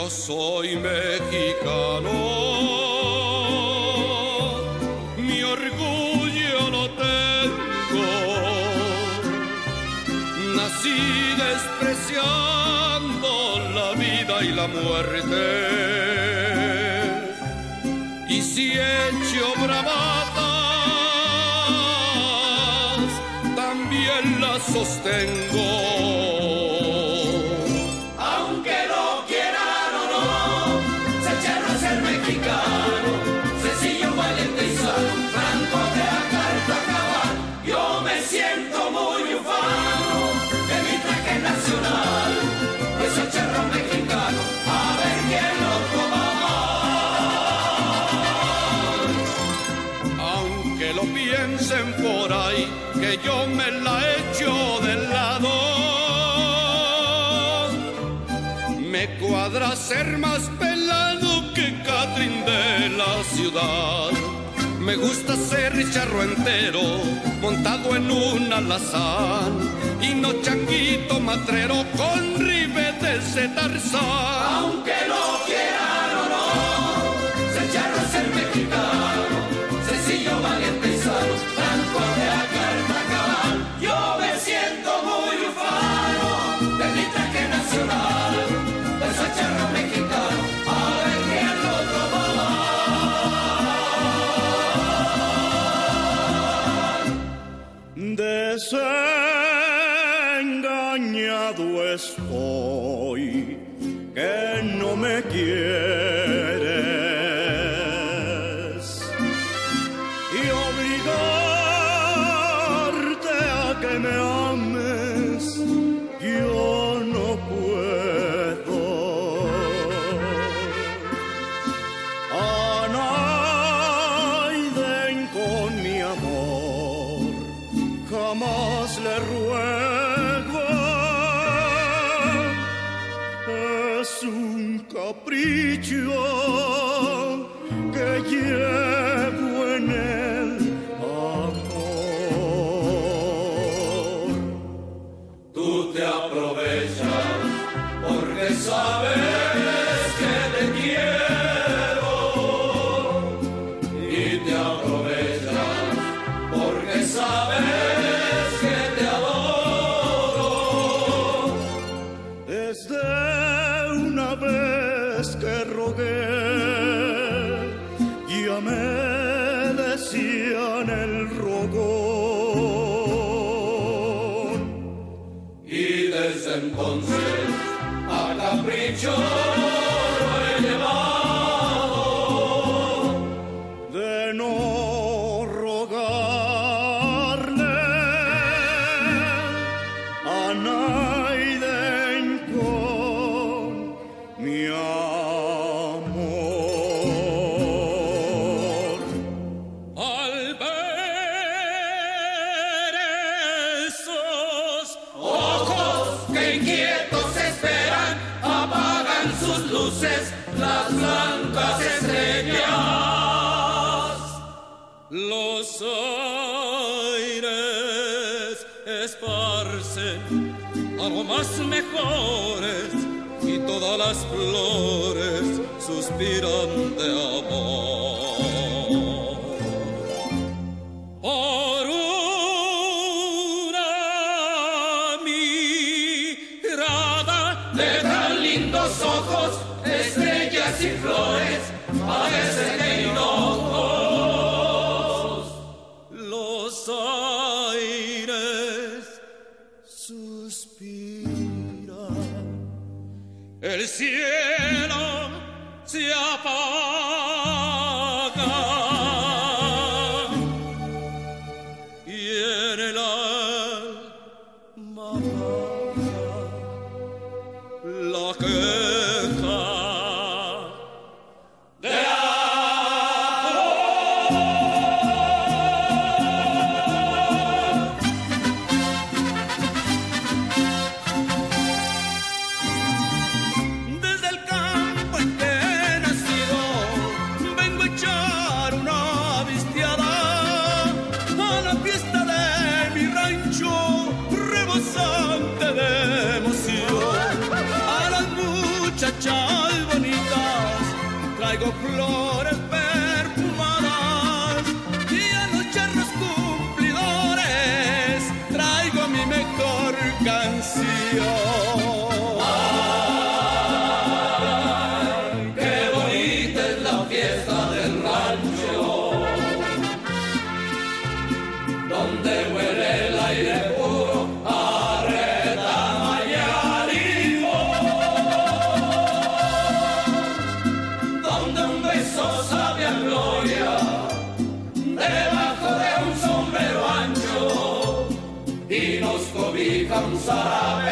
yo soy mexicano, mi orgullo lo tengo. Nací despreciando la vida y la muerte, y si he hecho bravatas, también las sostengo. Aunque lo quieran o no, ser charro es ser mexicano, sencillo, valiente y sano, franco de a carta cabal. Yo me siento muy ufano de mi traje nacional, pues soy charro mexicano, a ver quién lo toma mal. Aunque lo piensen por ahí, que yo me la echo de lado, me cuadra ser más pelado que Catrín de la ciudad. Me gusta ser charro entero, montado en un alazán, y no changuito matrero con ribetes de Tarzán. Aunque lo quieran o no, ser charro es ser mexicano, sencillo, valiente y sano, franco de a carta cabal. Yo me siento muy ufano de mi traje nacional, de soy charro mexicano, a ver quién lo toma mal. Desengañado estoy, que no me quieres, y obligarte a que me ames, yo no puedo. A Naiden con mi amor jamás le ruego, es un capricho que llevo en el amor. Tú te aprovechas porque sabes que te quiero, y te aprovechas porque sabes que te adoro. Desde una vez que rogué, ya me decían el rogón. Y desde entonces a capricho lo he llevado, De no rogarle a Naiden con mi amor. Al ver esos ojos que inquietos esperan, apagan sus luces las blancas estrellas. los aires esparcen aromas mejores y todas las flores suspiran de amor. Por una mirada De tan lindos ojos, estrellas y flores, parecen de hinojos. los aires suspiran, el cielo se apaga y en el alma baja la queja de desde el campo en que he nacido cosas bonitas, traigo flores perfumadas y a los charros cumplidores traigo mi mejor canción. Ay, qué bonita es la fiesta del rancho, donde huele el aire puro a retamañarino, donde un beso sabe a gloria debajo de un sombrero ancho y nos cobija un zarape